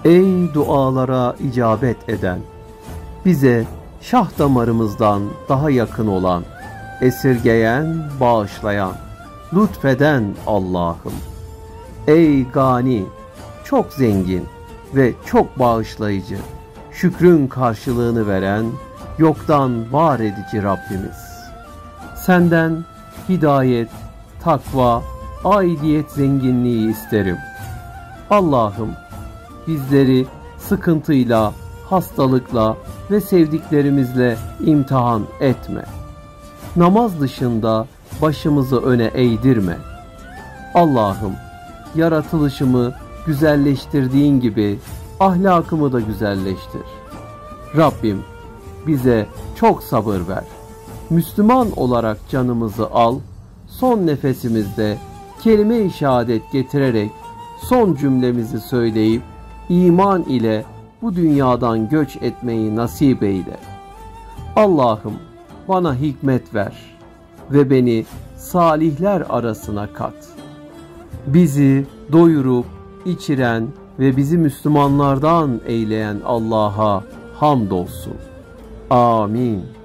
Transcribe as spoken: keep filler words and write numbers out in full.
Ey dualara icabet eden, bize şah damarımızdan daha yakın olan, esirgeyen, bağışlayan, lütfeden Allah'ım. Ey gani, çok zengin ve çok bağışlayıcı, şükrün karşılığını veren, yoktan var edici Rabbimiz. Senden hidayet, takva, aidiyet zenginliği isterim. Allah'ım, bizleri sıkıntıyla, hastalıkla ve sevdiklerimizle imtihan etme. Namaz dışında başımızı öne eğdirme. Allah'ım, yaratılışımı güzelleştirdiğin gibi ahlakımı da güzelleştir. Rabbim, bize çok sabır ver. Müslüman olarak canımızı al, son nefesimizde kelime-i şehadet getirerek son cümlemizi söyleyip iman ile bu dünyadan göç etmeyi nasip eyle. Allah'ım, bana hikmet ver ve beni salihler arasına kat. Bizi doyurup içiren ve bizi Müslümanlardan eyleyen Allah'a hamdolsun. Amin.